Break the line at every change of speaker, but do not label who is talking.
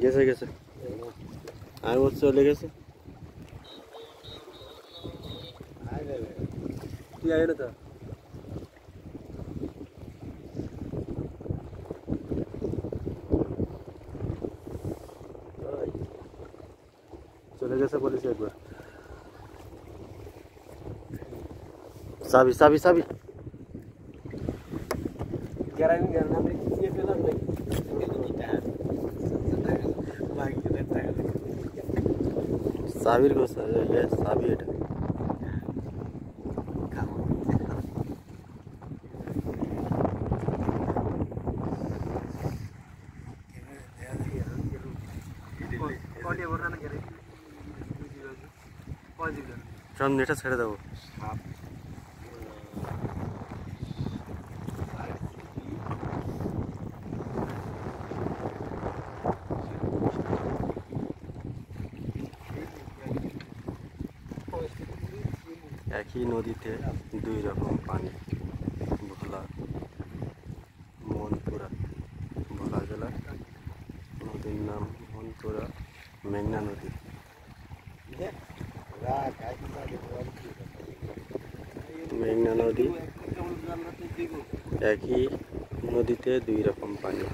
গেছে গেছে আর ও চলে গেছে
তুই আয় না তো
চলে গেছে বলেছে একবার চাবি চাবি চাবি
গ্যারান্টি গ্যারান্টি দিয়ে পেলাম নাকি
চাবির কথা চাবি এটা সব নেটটা ছেড়ে দেবো একই নদীতে দুই রকম পানি ভোলা মনপুরা ভোলা জেলার নদীর নাম মনপুরা মেঘনা নদী মেঘনা নদী একই নদীতে দুই রকম পানি